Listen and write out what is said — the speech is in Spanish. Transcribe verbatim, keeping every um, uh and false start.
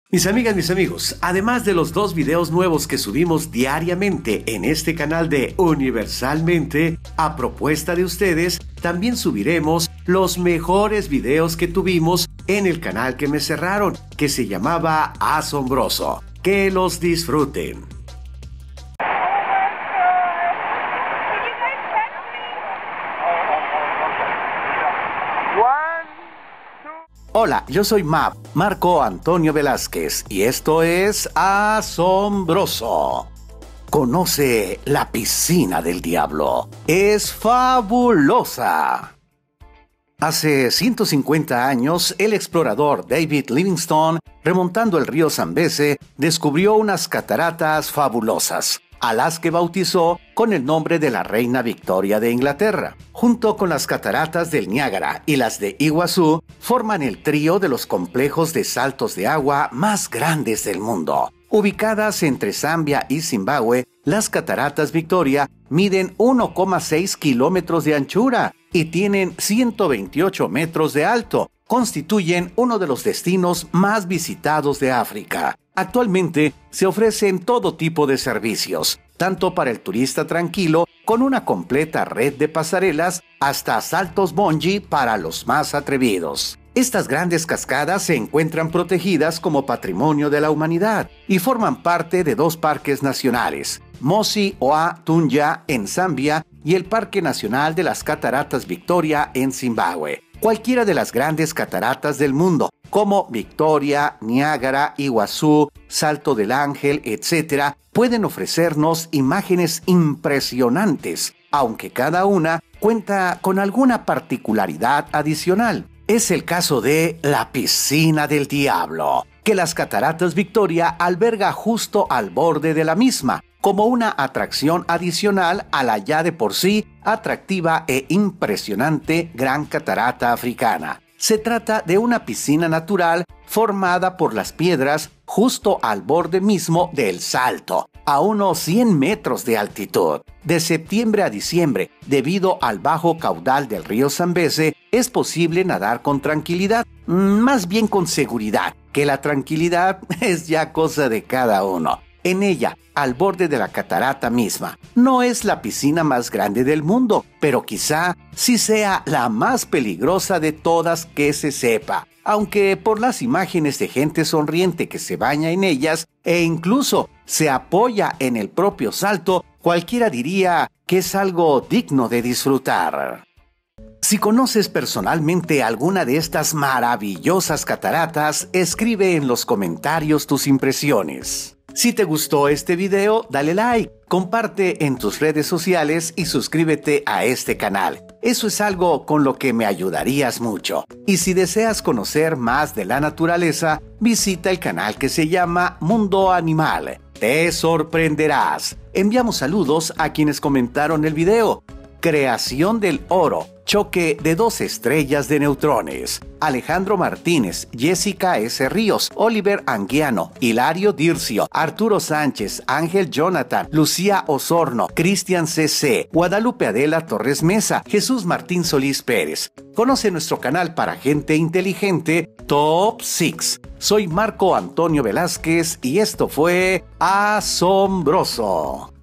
Mis amigas, mis amigos, además de los dos videos nuevos que subimos diariamente en este canal de Universalmente, a propuesta de ustedes, también subiremos los mejores videos que tuvimos en el canal que me cerraron, que se llamaba Asombroso. Que los disfruten. Hola, yo soy Map, Marco Antonio Velázquez, y esto es Asombroso. Conoce la piscina del diablo. Es fabulosa. Hace ciento cincuenta años, el explorador David Livingstone, remontando el río Zambeze, descubrió unas cataratas fabulosas, a las que bautizó con el nombre de la reina Victoria de Inglaterra. Junto con las cataratas del Niágara y las de Iguazú, forman el trío de los complejos de saltos de agua más grandes del mundo. Ubicadas entre Zambia y Zimbabue, las cataratas Victoria miden uno coma seis kilómetros de anchura y tienen ciento veintiocho metros de alto. Constituyen uno de los destinos más visitados de África. Actualmente se ofrecen todo tipo de servicios, tanto para el turista tranquilo, con una completa red de pasarelas, hasta saltos bungee para los más atrevidos. Estas grandes cascadas se encuentran protegidas como patrimonio de la humanidad y forman parte de dos parques nacionales, Mosi Oa Tunya en Zambia y el Parque Nacional de las Cataratas Victoria en Zimbabue. Cualquiera de las grandes cataratas del mundo, como Victoria, Niágara, Iguazú, Salto del Ángel, etcétera, pueden ofrecernos imágenes impresionantes, aunque cada una cuenta con alguna particularidad adicional. Es el caso de la Piscina del Diablo, que las Cataratas Victoria alberga justo al borde de la misma, como una atracción adicional a la ya de por sí atractiva e impresionante Gran Catarata Africana. Se trata de una piscina natural formada por las piedras justo al borde mismo del salto, a unos cien metros de altitud. De septiembre a diciembre, debido al bajo caudal del río Zambeze, es posible nadar con tranquilidad, más bien con seguridad, que la tranquilidad es ya cosa de cada uno. En ella, al borde de la catarata misma, no es la piscina más grande del mundo, pero quizá sí sea la más peligrosa de todas que se sepa, aunque por las imágenes de gente sonriente que se baña en ellas e incluso se apoya en el propio salto, cualquiera diría que es algo digno de disfrutar. Si conoces personalmente alguna de estas maravillosas cataratas, escribe en los comentarios tus impresiones. Si te gustó este video, dale like, comparte en tus redes sociales y suscríbete a este canal. Eso es algo con lo que me ayudarías mucho. Y si deseas conocer más de la naturaleza, visita el canal que se llama Mundo Animal. Te sorprenderás. Enviamos saludos a quienes comentaron el video. Creación del oro. Choque de dos estrellas de neutrones. Alejandro Martínez, Jessica S. Ríos, Oliver Anguiano, Hilario Dircio, Arturo Sánchez, Ángel Jonathan, Lucía Osorno, Cristian C C, Guadalupe Adela Torres Mesa, Jesús Martín Solís Pérez. Conoce nuestro canal para gente inteligente, Top seis. Soy Marco Antonio Velázquez y esto fue Asombroso.